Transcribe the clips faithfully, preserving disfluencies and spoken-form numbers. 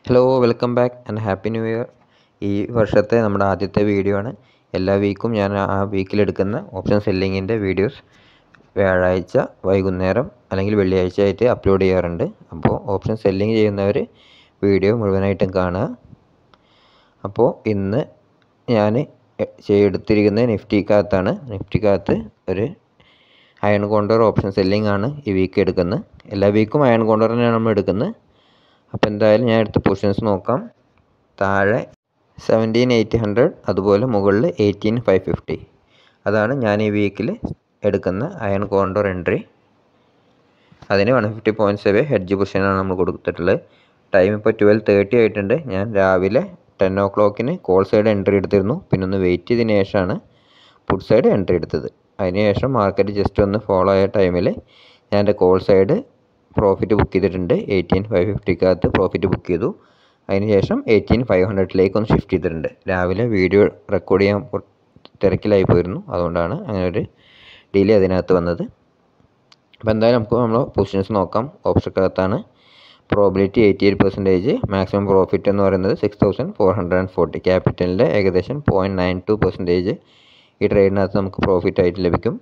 Hello welcome back and happy new year. ഈ വർഷത്തെ നമ്മുടെ ആദ്യത്തെ വീഡിയോ ആണ്. എല്ലാ വീക്കും ഞാൻ ആ വീക്കിലെടുക്കുന്ന ഓപ്ഷൻ സെല്ലിങ്ങിൻ്റെ വീഡിയോസ് വ്യാഴാഴ്ച വൈകുന്നേരം അല്ലെങ്കിൽ വെള്ളിയാഴ്ച ആയിട്ട് അപ്ലോഡ് ചെയ്യാറുണ്ട്. അപ്പോൾ ഓപ്ഷൻ സെല്ലിങ് ചെയ്യുന്നവർ വീഡിയോ മുഴുവനായിട്ടും കാണുക. അപ്പോൾ ഇന്ന് ഞാൻ എടുത്തിരിക്കുന്നത് നിഫ്റ്റിക്കകത്താണ്. നിഫ്റ്റിക്കകത്ത് ഒരു അയൺ കോണ്ടർ ഓപ്ഷൻ സെല്ലിംഗ് ആണ് ഈ വീക്ക് എടുക്കുന്നത്. എല്ലാ വീക്കും അയൺ കോണ്ടർ തന്നെയാണ് നമ്മൾ എടുക്കുന്നത്. അപ്പോൾ എന്തായാലും ഞാൻ എടുത്ത പൊസിഷൻസ് നോക്കാം. താഴെ സെവൻറ്റീൻ എയ്റ്റ് ഹൺഡ്രഡ്, അതുപോലെ മുകളിൽ എയ്റ്റീൻ ഫൈവ് ഫിഫ്റ്റി. അതാണ് ഞാൻ ഈ വീക്കിൽ എടുക്കുന്ന അയൺ കോണ്ടർ എൻട്രി. അതിന് വൺ ഫിഫ്റ്റി പോയിൻറ്റ്സ് വരെ ഹെഡ്ജ് പൊസിഷനാണ് നമ്മൾ കൊടുത്തിട്ടുള്ളത്. ടൈം ഇപ്പോൾ ട്വൽവ് തേർട്ടി ആയിട്ടുണ്ട്. ഞാൻ രാവിലെ ടെൻ ഓ ക്ലോക്കിന് കോൾ സൈഡ് എൻട്രി എടുത്തിരുന്നു. പിന്നെ ഒന്ന് വെയിറ്റ് ചെയ്തതിന് ശേഷമാണ് പുട്ട് സൈഡ് എൻട്രി എടുത്തത്. അതിനുശേഷം മാർക്കറ്റ് ജസ്റ്റ് ഒന്ന് ഫോളോ ആയ ടൈമിൽ ഞാൻ എൻ്റെ കോൾ സൈഡ് പ്രോഫിറ്റ് ബുക്ക് ചെയ്തിട്ടുണ്ട്. എയ്റ്റീൻ ഫൈവ് ഫിഫ്റ്റിക്കകത്ത് പ്രോഫിറ്റ് ബുക്ക് ചെയ്തു. അതിനുശേഷം എയ്റ്റീൻ ഫൈവ് ഹൺഡ്രഡിലേക്ക് ഒന്ന് ഷിഫ്റ്റ് ചെയ്തിട്ടുണ്ട്. രാവിലെ വീഡിയോ റെക്കോർഡ് ചെയ്യാൻ തിരക്കിലായി പോയിരുന്നു, അതുകൊണ്ടാണ് അങ്ങനെ ഒരു ഡിലേ അതിനകത്ത് വന്നത്. അപ്പോൾ എന്തായാലും നമുക്ക് നമ്മൾ പൊസിഷൻസ് നോക്കാം. ഓപ്ഷനകത്താണ് probability eighty eight percentage, maximum profit എന്ന് പറയുന്നത് six thousand four hundred and forty. ക്യാപിറ്റലിൻ്റെ ഏകദേശം പോയിൻറ്റ് നയൻ ടു പെർസെൻറ്റേജ് ഈ ട്രേഡിനകത്ത് നമുക്ക് പ്രോഫിറ്റ് ആയിട്ട് ലഭിക്കും.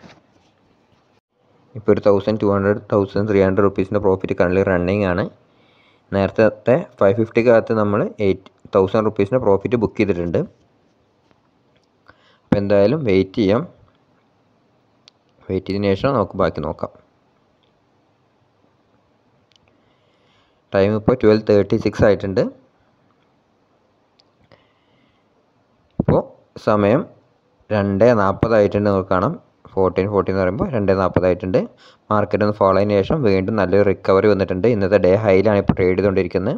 ഇപ്പോൾ ഒരു thousand two hundred thousand three hundred റുപ്പീസിൻ്റെ പ്രോഫിറ്റ് കറൻറ്റ്ലി റണ്ണിങ് ആണ്. നേരത്തെ ഫൈവ് ഫിഫ്റ്റിക്കകത്ത് നമ്മൾ എയ്റ്റ് തൗസൻഡ് റുപ്പീസിൻ്റെ പ്രോഫിറ്റ് ബുക്ക് ചെയ്തിട്ടുണ്ട്. അപ്പോൾ എന്തായാലും വെയിറ്റ് ചെയ്യാം. വെയിറ്റ് ചെയ്തതിന് ശേഷം നമുക്ക് ബാക്കി നോക്കാം. ടൈം ഇപ്പോൾ ട്വൽവ് തേർട്ടി സിക്സ് ആയിട്ടുണ്ട്. ഇപ്പോൾ സമയം രണ്ട് നാൽപ്പതായിട്ടുണ്ട്. നമുക്ക് കാണാം ഫോർട്ടീൻ ഫോർട്ടീൻ എന്ന് പറയുമ്പോൾ രണ്ട് നാൽപ്പതായിട്ടുണ്ട്. മാർക്കറ്റ് ഒന്ന് ഫോളോ ആയതിനു ശേഷം വീണ്ടും നല്ലൊരു റിക്കവറി വന്നിട്ടുണ്ട്. ഇന്നത്തെ ഡേ ഹൈയിലാണ് ഇപ്പോൾ ട്രേഡ് ചെയ്തുകൊണ്ടിരിക്കുന്നത്.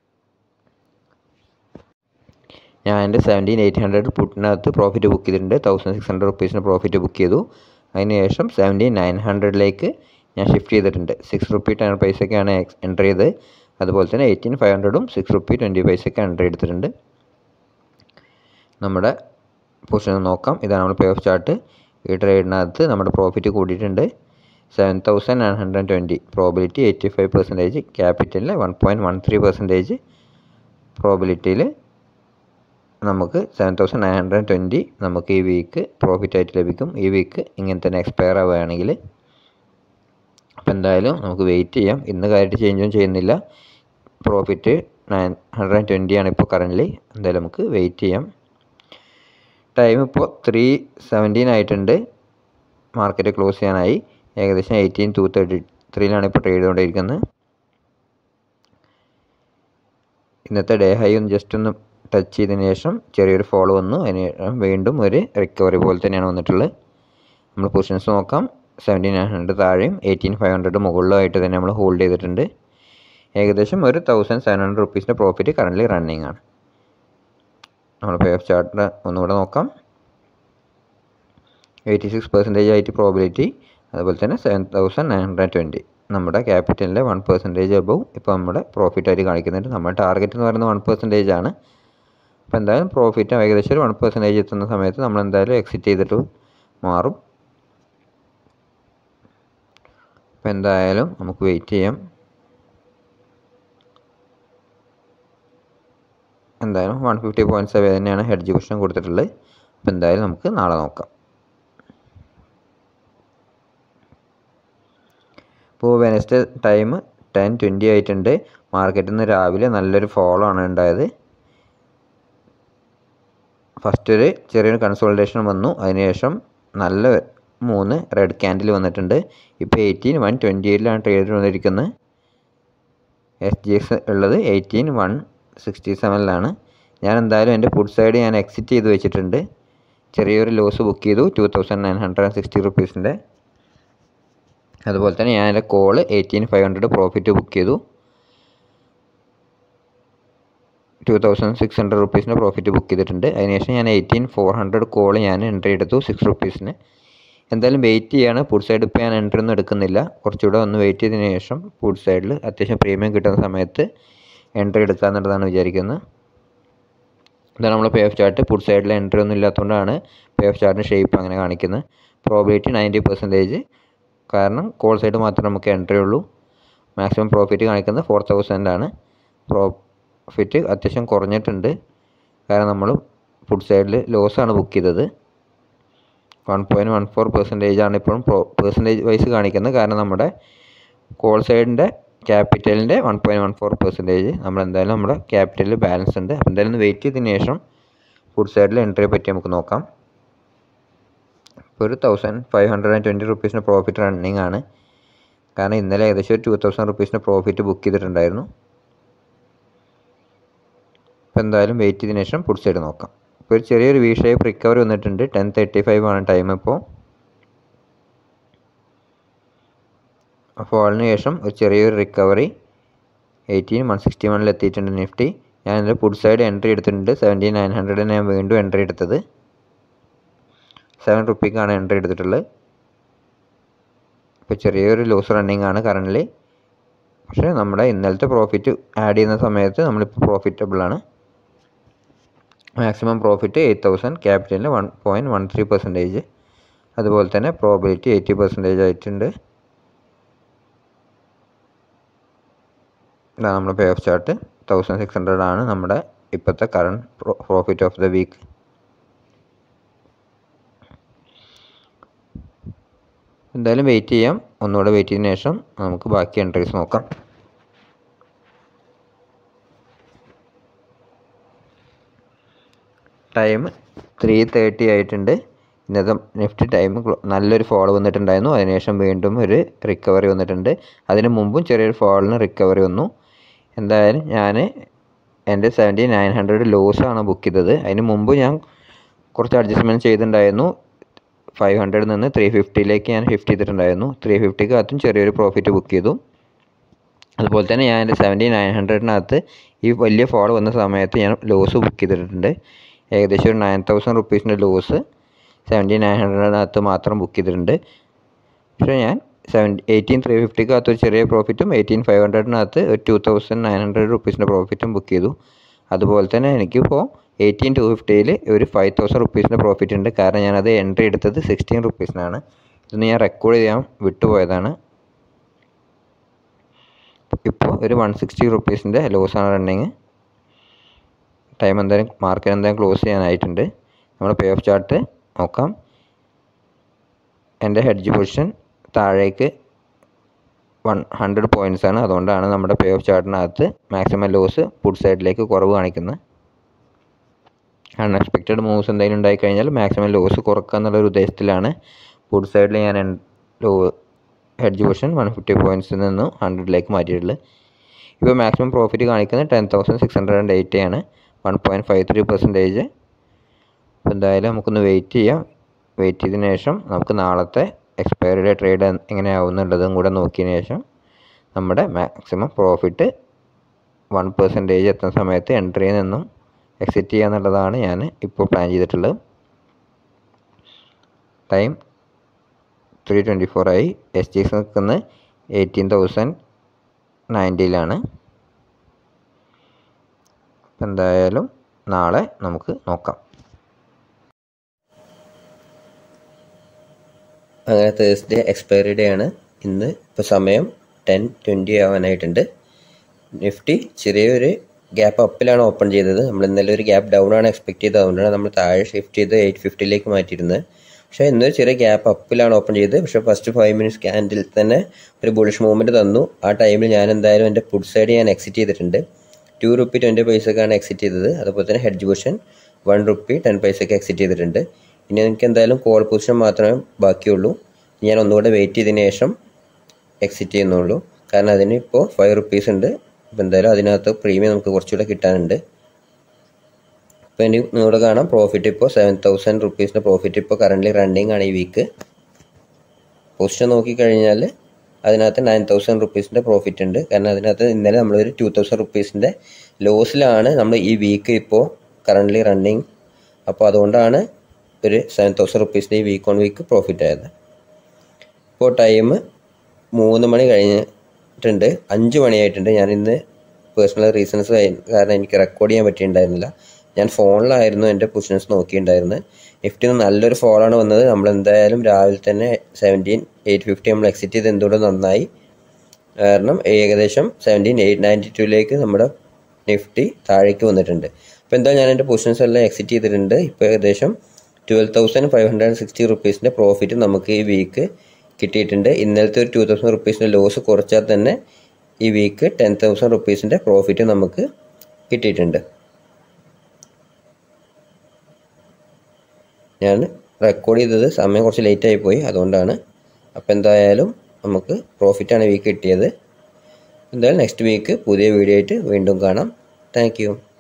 ഞാൻ എൻ്റെ സെവൻറ്റീൻ എയ്റ്റ് ഹൺഡ്രഡ് പുട്ടിനകത്ത് പ്രോഫിറ്റ് ബുക്ക് ചെയ്തിട്ടുണ്ട്. തൗസൻഡ് സിക്സ് ഹൺഡ്രഡ് റുപ്പീസിന് പ്രോഫിറ്റ് ബുക്ക് ചെയ്തു. അതിന് ശേഷം സെവൻറ്റീൻ നയൻ ഹൺഡ്രഡിലേക്ക് ഞാൻ ഷിഫ്റ്റ് ചെയ്തിട്ടുണ്ട്. സിക്സ് റുപ്പി ടെൻ പൈസയ്ക്കാണ് എൻട്രി ചെയ്ത്. അതുപോലെ തന്നെ എയ്റ്റീൻ ഫൈവ് ഹൺഡ്രഡും സിക്സ് റുപ്പി ട്വൻറ്റി പൈസയ്ക്ക് എൻട്രി എടുത്തിട്ടുണ്ട്. നമ്മുടെ പൊസിഷൻ നോക്കാം. ഇതാണ് നമ്മൾ പേ ഓഫ് ചാർട്ട്. ഈ ട്രേഡിനകത്ത് നമ്മുടെ പ്രോഫിറ്റ് കൂടിയിട്ടുണ്ട്. Seven thousand nine hundred twenty, probability eighty five percentage, ക്യാപിറ്റലിൽ one point one three percentage പ്രോബിലിറ്റിയിൽ നമുക്ക് seven thousand nine hundred twenty നമുക്ക് ഈ വീക്ക് പ്രോഫിറ്റ് ആയിട്ട് ലഭിക്കും. ഈ വീക്ക് ഇങ്ങനെ തന്നെ എക്സ്പയർ ആവുകയാണെങ്കിൽ. അപ്പോൾ എന്തായാലും നമുക്ക് വെയിറ്റ് ചെയ്യാം. ഇന്ന് കാര്യമായിട്ട് ചേഞ്ചൊന്നും ചെയ്യുന്നില്ല. പ്രോഫിറ്റ് നയൻ ഹൺഡ്രഡ് ട്വൻറ്റി ആണ് ഇപ്പോൾ കറൻ്റ്ലി. എന്തായാലും നമുക്ക് വെയിറ്റ് ചെയ്യാം. ടൈം ഇപ്പോൾ ത്രീ സെവൻറ്റീൻ ആയിട്ടുണ്ട്. മാർക്കറ്റ് ക്ലോസ് ചെയ്യാനായി. ഏകദേശം എയ്റ്റീൻ ടു തേർട്ടി ത്രീയിലാണ് ഇപ്പോൾ ട്രേഡ് ചെയ്തുകൊണ്ടിരിക്കുന്നത്. ഇന്നത്തെ ഡേ ഹൈ ഒന്ന് ജസ്റ്റ് ഒന്ന് ടച്ച് ചെയ്തതിന് ശേഷം ചെറിയൊരു ഫോളോ വന്നു. അതിന് വീണ്ടും ഒരു റിക്കവറി പോലെ തന്നെയാണ് വന്നിട്ടുള്ളത്. നമ്മൾ പൊസിഷൻസ് നോക്കാം. സെവൻറ്റീൻ നയൻ ഹൺഡ്രഡ് താഴെയും എയ്റ്റീൻ ഫൈവ് ഹൺഡ്രഡ് മുകളിലുമായിട്ട് തന്നെ നമ്മൾ ഹോൾഡ് ചെയ്തിട്ടുണ്ട്. ഏകദേശം ഒരു തൗസൻഡ് സെവൻ ഹൺഡ്രഡ് റുപ്പീസിൻ്റെ പ്രോഫിറ്റ് കറൻ്റ്ലി റണ്ണിങ് ആണ്. നമ്മൾ പേ ഓഫ് ചാർട്ട് ഒന്നുകൂടെ നോക്കാം. എയ്റ്റി സിക്സ് പെർസെൻറ്റേജ് ആയിട്ട് പ്രോബിലിറ്റി, അതുപോലെ തന്നെ seven thousand nine hundred twenty. നമ്മുടെ ക്യാപിറ്റലിൻ്റെ വൺ പെർസെൻറ്റേജ് അബവ് ഇപ്പോൾ നമ്മുടെ പ്രോഫിറ്റ് ആയിട്ട് കാണിക്കുന്നുണ്ട്. നമ്മുടെ ടാർഗറ്റ് എന്ന് പറയുന്നത് വൺ പെർസെൻറ്റേജ് ആണ്. അപ്പോൾ എന്തായാലും പ്രോഫിറ്റ് ഏകദേശം ഒരു വൺ പെർസെൻറ്റേജ് എത്തുന്ന സമയത്ത് നമ്മൾ എന്തായാലും എക്സിറ്റ് ചെയ്തിട്ട് മാറും. അപ്പോൾ എന്തായാലും നമുക്ക് വെയിറ്റ് ചെയ്യാം. എന്തായാലും വൺ ഫിഫ്റ്റി പോയിൻറ്റ്സ് അവേ തന്നെയാണ് ഹെഡ്ജ് പൊസിഷൻ കൊടുത്തിട്ടുള്ളത്. അപ്പോൾ എന്തായാലും നമുക്ക് നാളെ നോക്കാം. ഇപ്പോൾ വെനസ്ഡേ ടൈം ടെൻ ട്വൻറ്റി ആയിട്ടുണ്ട്. മാർക്കറ്റിൽ നിന്ന് രാവിലെ നല്ലൊരു ഫോളോ ആണ് ഉണ്ടായത്. ഫസ്റ്റ് ഒരു ചെറിയൊരു കൺസോൾട്ടേഷൻ വന്നു. അതിനുശേഷം നല്ല മൂന്ന് റെഡ് ക്യാൻഡിൽ വന്നിട്ടുണ്ട്. ഇപ്പോൾ എയ്റ്റീൻ വൺ ട്വൻറ്റി എയ്റ്റിലാണ് ട്രേഡ് വന്നിരിക്കുന്നത്. എസ് ജി എക്സ് ഉള്ളത് എയ്റ്റീൻ വൺ സിക്സ്റ്റി സെവനിലാണ്. ഞാൻ എന്തായാലും എൻ്റെ പുട്ട് സൈഡ് ഞാൻ എക്സിറ്റ് ചെയ്ത് വെച്ചിട്ടുണ്ട്. ചെറിയൊരു ലോസ് ബുക്ക് ചെയ്തു, two thousand nine hundred and sixty റുപ്പീസിൻ്റെ. അതുപോലെ തന്നെ ഞാൻ എൻ്റെ call eighteen five hundred profit book ചെയ്തു. ടു തൗസൻഡ് സിക്സ് ഹൺഡ്രഡ് റുപ്പീസിൻ്റെ പ്രോഫിറ്റ് ബുക്ക് ചെയ്തിട്ടുണ്ട്. അതിനുശേഷം ഞാൻ എയ്റ്റീൻ ഫോർ ഹൺഡ്രഡ് കോൾ ഞാൻ എൻട്രി എടുത്തു സിക്സ് റുപ്പീസിന്. എന്തായാലും വെയിറ്റ് ചെയ്യാണ്. പുട്ട് സൈഡ് ഇപ്പോൾ ഞാൻ എൻട്രി ഒന്നും എടുക്കുന്നില്ല. കുറച്ചുകൂടെ ഒന്ന് വെയിറ്റ് ചെയ്തതിന് ശേഷം പുട്ട് സൈഡിൽ അത്യാവശ്യം പ്രീമിയം കിട്ടുന്ന സമയത്ത് എൻട്രി എടുക്കുക എന്നുള്ളതാണ് വിചാരിക്കുന്നത്. ഇതാണ് നമ്മൾ പേ ഓഫ് ചാർട്ട്. പുട്ട് സൈഡിൽ എൻട്രി ഒന്നും ഇല്ലാത്തതുകൊണ്ടാണ് പേ ഓഫ് ചാർട്ടിൻ്റെ ഷേപ്പ് അങ്ങനെ കാണിക്കുന്നത്. പ്രോബിലിറ്റി നയൻറ്റി പെർസെൻറ്റേജ്, കാരണം കോൾ സൈഡ് മാത്രമേ നമുക്ക് എൻട്രി ഉള്ളൂ. മാക്സിമം പ്രോഫിറ്റ് കാണിക്കുന്നത് ഫോർ തൗസൻഡ് ആണ്. പ്രോ പ്രോഫിറ്റ് അത്യാവശ്യം കുറഞ്ഞിട്ടുണ്ട്. കാരണം നമ്മൾ ഫുഡ് സൈഡിൽ ലോസാണ് ബുക്ക് ചെയ്തത്. One point one four percentage ആണ് ഇപ്പോഴും പ്രോ പെർസെൻറ്റേജ് വൈസ് കാണിക്കുന്നത്. കാരണം നമ്മുടെ കോൾ സൈഡിൻ്റെ ക്യാപിറ്റലിൻ്റെ one point one four percentage നമ്മൾ എന്തായാലും നമ്മുടെ ക്യാപിറ്റലിൽ ബാലൻസ് ഉണ്ട്. അപ്പോൾ എന്തായാലും വെയിറ്റ് ചെയ്തതിന് ശേഷം ഫുഡ് സൈഡിൽ എൻട്രിയെ പറ്റി നമുക്ക് നോക്കാം. ഇപ്പോൾ ഒരു thousand five hundred and twenty റുപ്പീസിൻ്റെ പ്രോഫിറ്റ് റണ്ണിങ് ആണ്. കാരണം ഇന്നലെ ഏകദേശം ഒരു ടു തൗസൻഡ് റുപ്പീസിൻ്റെ പ്രോഫിറ്റ് ബുക്ക് ചെയ്തിട്ടുണ്ടായിരുന്നു. അപ്പോൾ എന്തായാലും വെയിറ്റ് ചെയ്തതിന് ശേഷം ഫുഡ് സൈഡ് നോക്കാം. ഇപ്പോൾ ഒരു ചെറിയൊരു വി ഷേപ്പ് റിക്കവറി വന്നിട്ടുണ്ട്. ടെൻ തേർട്ടി ഫൈവ് ആണ് ടൈം. ഇപ്പോൾ ഫോളിന് ശേഷം ഒരു ചെറിയൊരു റിക്കവറി എയ്റ്റീൻ വൺ സിക്സ്റ്റി വണ്ണിൽ എത്തിയിട്ടുണ്ട് നിഫ്റ്റി. ഞാൻ എൻ്റെ ഫുഡ് സൈഡ് എൻട്രി എടുത്തിട്ടുണ്ട്. സെവൻറ്റീൻ നയൻ ഹൺഡ്രഡ് ഞാൻ വീണ്ടും എൻട്രി എടുത്തത്. സെവൻ റുപ്പിക്കാണ് എൻട്രി എടുത്തിട്ടുള്ളത്. ഇപ്പോൾ ചെറിയൊരു ലോസ് റണ്ണിങ് ആണ് കറൻ്റ്ലി. പക്ഷേ നമ്മുടെ ഇന്നലത്തെ പ്രോഫിറ്റ് ആഡ് ചെയ്യുന്ന സമയത്ത് നമ്മളിപ്പോൾ പ്രോഫിറ്റബിളാണ്. മാക്സിമം പ്രോഫിറ്റ് എയ്റ്റ് തൗസൻഡ്, ക്യാപിറ്റലിന് one point one three percentage. അതുപോലെ തന്നെ പ്രോബിലിറ്റി എയ്റ്റി പെർസെൻറ്റേജ് ആയിട്ടുണ്ട്. ഇതാണ് നമ്മുടെ pay off chart. Thousand six hundred ആണ് നമ്മുടെ ഇപ്പോഴത്തെ current profit of the week. എന്തായാലും വെയിറ്റ് ചെയ്യാം. ഒന്നുകൂടെ വെയിറ്റ് ചെയ്തതിന് ശേഷം നമുക്ക് ബാക്കി എൻട്രീസ് നോക്കാം. ടൈം ത്രീ തേർട്ടി ആയിട്ടുണ്ട്. ഇന്നത്തെ നിഫ്റ്റി ടൈം നല്ലൊരു ഫോൾ വന്നിട്ടുണ്ടായിരുന്നു. അതിനുശേഷം വീണ്ടും ഒരു റിക്കവറി വന്നിട്ടുണ്ട്. അതിന് മുമ്പും ചെറിയൊരു ഫോളിന് റിക്കവറി വന്നു. എന്തായാലും ഞാൻ എൻ്റെ സെവൻറ്റി നയൻ ഹൺഡ്രഡ് ലോസാണ് ബുക്ക് ചെയ്തത്. അതിന് മുമ്പ് ഞാൻ കുറച്ച് അഡ്ജസ്റ്റ്മെൻറ്റ് ചെയ്തിട്ടുണ്ടായിരുന്നു. ഫൈവ് ഹൺഡ്രഡിൽ നിന്ന് ത്രീ ഫിഫ്റ്റിയിലേക്ക് ഞാൻ ഷിഫ്റ്റ് ചെയ്തിട്ടുണ്ടായിരുന്നു. ത്രീ ഫിഫ്റ്റിക്കകത്തും ചെറിയൊരു പ്രോഫിറ്റ് ബുക്ക് ചെയ്തു. അതുപോലെ തന്നെ ഞാൻ എൻ്റെ സെവൻറ്റി നയൻ ഹൺഡ്രഡിനകത്ത് ഈ വലിയ ഫോൾ വന്ന സമയത്ത് ഞാൻ ലോസ് ബുക്ക് ചെയ്തിട്ടുണ്ട്. ഏകദേശം ഒരു നയൻ തൗസൻഡ് റുപ്പീസിൻ്റെ ലോസ് സെവൻറ്റി നയൻ ഹൺഡ്രഡിനകത്ത് മാത്രം ബുക്ക് ചെയ്തിട്ടുണ്ട്. പക്ഷേ ഞാൻ സെവൻ എയ്റ്റീൻ ത്രീ ഫിഫ്റ്റിക്കകത്ത് ഒരു ചെറിയ പ്രോഫിറ്റും എയ്റ്റീൻ ഫൈവ് ഹൺഡ്രഡിനകത്ത് ഒരു ടു തൗസൻഡ് നയൻ ഹൺഡ്രഡ് റുപ്പീസിൻ്റെ പ്രോഫിറ്റും ബുക്ക് ചെയ്തു. അതുപോലെ തന്നെ എനിക്കിപ്പോൾ എയ്റ്റീൻ ടു ഫിഫ്റ്റിയിൽ ഒരു ഫൈവ് തൗസൻഡ് റുപ്പീസിൻ്റെ പ്രോഫിറ്റ് ഉണ്ട്. കാരണം ഞാനത് എൻട്രി എടുത്തത് സിക്സ്റ്റീൻ റുപ്പീസിനാണ്. ഇതൊന്ന് ഞാൻ റെക്കോർഡ് ചെയ്യാൻ വിട്ടുപോയതാണ്. ഇപ്പോൾ ഒരു വൺ സിക്സ്റ്റി റുപ്പീസിൻ്റെ ലോസാണ് റണ്ണിങ്. ടൈം എന്തായാലും മാർക്കറ്റ് എന്തായാലും ക്ലോസ് ചെയ്യാനായിട്ടുണ്ട്. നമ്മുടെ പേ ഓഫ് ചാർട്ട് നോക്കാം. എൻ്റെ ഹെഡ്ജ് പൊസിഷൻ താഴേക്ക് വൺ ഹൺഡ്രഡ് പോയിൻറ്റ്സ് ആണ്. അതുകൊണ്ടാണ് നമ്മുടെ പേ ഓഫ് ചാർട്ടിനകത്ത് മാക്സിമം ലോസ് ഫുഡ് സൈഡിലേക്ക് കുറവ് കാണിക്കുന്നത്. അൺഎക്സ്പെക്റ്റഡ് മൂവ്സ് എന്തെങ്കിലും ഉണ്ടായിക്കഴിഞ്ഞാൽ മാക്സിമം ലോസ് കുറക്കുക എന്നുള്ളൊരു ഉദ്ദേശത്തിലാണ് ഫുഡ് സൈഡിൽ ഞാൻ low hedge position one fifty പോയിൻറ്റ്സിൽ നിന്ന് ഹൺഡ്രഡിലേക്ക് മാറ്റിയിട്ടുള്ളത്. ഇപ്പോൾ മാക്സിമം പ്രോഫിറ്റ് കാണിക്കുന്നത് ten thousand six hundred and eighty ആണ്. One point five three percentage. അപ്പോൾ എന്തായാലും നമുക്കൊന്ന് വെയിറ്റ് ചെയ്യാം. വെയിറ്റ് ചെയ്തതിന് ശേഷം നമുക്ക് നാളത്തെ എക്സ്പയറി ട്രേഡ് എങ്ങനെയാവും എന്നുള്ളതും കൂടെ നോക്കിയതിന് ശേഷം നമ്മുടെ മാക്സിമം പ്രോഫിറ്റ് വൺ പെർസെൻറ്റേജ് എത്തുന്ന സമയത്ത് എൻട്രിയിൽ നിന്നും എക്സിറ്റ് ചെയ്യുക എന്നുള്ളതാണ് ഞാൻ ഇപ്പോൾ പ്ലാൻ ചെയ്തിട്ടുള്ളത്. ടൈം ത്രീ ട്വൻറ്റി ഫോർ ആയി. എസ് ടി എക്സ് നിൽക്കുന്നത് എയ്റ്റീൻ തൗസൻഡ് നയൻറ്റിയിലാണ്. അപ്പം എന്തായാലും നാളെ നമുക്ക് നോക്കാം. അങ്ങനെ തേഴ്സ്ഡേ എക്സ്പയറി ഡേ ആണ് ഇന്ന്. ഇപ്പോൾ സമയം ടെൻ ട്വൻറ്റി ആവാനായിട്ടുണ്ട്. നിഫ്റ്റി ചെറിയൊരു ഗ്യാപ്പ് അപ്പിലാണ് ഓപ്പൺ ചെയ്തത്. നമ്മൾ ഇന്നലെ ഒരു ഗ്യാപ്പ് ഡൗൺ ആണ് എക്സ്പെക്ട് ചെയ്തത്. അതുകൊണ്ടാണ് നമ്മൾ താഴെ ഷിഫ്റ്റ് ചെയ്ത് എയ്റ്റ് ഫിഫ്റ്റിയിലേക്ക് മാറ്റിയിരുന്നത്. പക്ഷേ ഇന്നൊരു ചെറിയ ഗ്യാപ്പ് അപ്പിലാണ് ഓപ്പൺ ചെയ്തത്. പക്ഷേ ഫസ്റ്റ് ഫൈവ് മിനിറ്റ്സ് ക്യാൻഡിൽ തന്നെ ഒരു ബുളിഷ് മൂവ്മെൻറ്റ് തന്നു. ആ ടൈമിൽ ഞാൻ എന്തായാലും എൻ്റെ ഫുഡ് സൈഡ് ഞാൻ എക്സിറ്റ് ചെയ്തിട്ടുണ്ട്. ടു റുപ്പി ട്വൻറ്റി പൈസക്കാണ് എക്സിറ്റ് ചെയ്തത്. അതുപോലെ തന്നെ hedge position one rupee ten പൈസക്ക് എക്സിറ്റ് ചെയ്തിട്ടുണ്ട്. ഇനി എനിക്ക് എന്തായാലും കോൾ പൊസിഷൻ മാത്രമേ ബാക്കിയുള്ളൂ. ഞാൻ ഒന്നുകൂടെ വെയിറ്റ് ചെയ്തതിന് ശേഷം എക്സിറ്റ് ചെയ്യുന്നുള്ളൂ. കാരണം അതിന് ഇപ്പോൾ ഫൈവ് റുപ്പീസ് ഉണ്ട്. അപ്പോൾ എന്തായാലും അതിനകത്ത് പ്രീമിയം നമുക്ക് കുറച്ചുകൂടെ കിട്ടാനുണ്ട്. ഇപ്പോൾ എനിക്ക് നിങ്ങളുടെ കാണാം പ്രോഫിറ്റ് ഇപ്പോൾ സെവൻ തൗസൻഡ് റുപ്പീസിൻ്റെ പ്രോഫിറ്റ് ഇപ്പോൾ കറൻ്റ് റണ്ണിങ് ആണ് ഈ വീക്ക്. പൊസിഷൻ നോക്കിക്കഴിഞ്ഞാൽ അതിനകത്ത് നയൻ തൗസൻഡ് റുപ്പീസിൻ്റെ പ്രോഫിറ്റ് ഉണ്ട്. കാരണം അതിനകത്ത് ഇന്നലെ നമ്മളൊരു ടു തൗസൻഡ് റുപ്പീസിൻ്റെ ലോസിലാണ് നമ്മൾ ഈ വീക്ക് ഇപ്പോൾ കറൻ്റ് റണ്ണിങ്. അപ്പോൾ അതുകൊണ്ടാണ് ഒരു സെവൻ തൗസൻഡ് റുപ്പീസിൻ്റെ ഈ വീക്ക് ഓൺ വീക്ക് പ്രോഫിറ്റ് ആയത്. ഇപ്പോൾ ടൈം മൂന്ന് മണി കഴിഞ്ഞിട്ടുണ്ട്. അഞ്ച് മണിയായിട്ടുണ്ട്. ഞാൻ ഇന്ന് പേഴ്സണൽ റീസൺസ് കാരണം എനിക്ക് റെക്കോർഡ് ചെയ്യാൻ പറ്റിയിട്ടുണ്ടായിരുന്നില്ല. ഞാൻ ഫോണിലായിരുന്നു എൻ്റെ പൊസിഷൻസ് നോക്കിയിട്ടുണ്ടായിരുന്നത്. നിഫ്റ്റിന്ന് നല്ലൊരു ഫോളാണ് വന്നത്. നമ്മൾ എന്തായാലും രാവിലെ തന്നെ സെവൻറ്റീൻ എയ്റ്റ് ഫിഫ്റ്റി നമ്മൾ എക്സിറ്റ് ചെയ്ത് എന്തുകൊണ്ട് നന്നായി. കാരണം ഏകദേശം സെവൻറ്റീൻ എയ്റ്റ് നയൻറ്റി ടൂയിലേക്ക് നമ്മുടെ നിഫ്റ്റി താഴേക്ക് വന്നിട്ടുണ്ട്. അപ്പോൾ എന്താ ഞാൻ എൻ്റെ പൊസിഷൻസ് എല്ലാം എക്സിറ്റ് ചെയ്തിട്ടുണ്ട്. ഇപ്പോൾ ഏകദേശം twelve thousand five hundred sixty റുപ്പീസിൻ്റെ പ്രോഫിറ്റ് നമുക്ക് ഈ വീക്ക് കിട്ടിയിട്ടുണ്ട്. ഇന്നലത്തെ ഒരു ടു തൗസൻഡ് റുപ്പീസിൻ്റെ ലോസ് കുറച്ചാൽ തന്നെ ഈ വീക്ക് ടെൻ തൗസൻഡ് റുപ്പീസിൻ്റെ പ്രോഫിറ്റ് നമുക്ക് കിട്ടിയിട്ടുണ്ട്. ഞാൻ റെക്കോർഡ് ചെയ്തത് സമയം കുറച്ച് ലേറ്റായി പോയി, അതുകൊണ്ടാണ്. അപ്പോൾ എന്തായാലും നമുക്ക് പ്രോഫിറ്റാണ് വീക്ക് കിട്ടിയത്. എന്തായാലും നെക്സ്റ്റ് വീക്ക് പുതിയ വീഡിയോ ആയിട്ട് വീണ്ടും കാണാം. Thank U.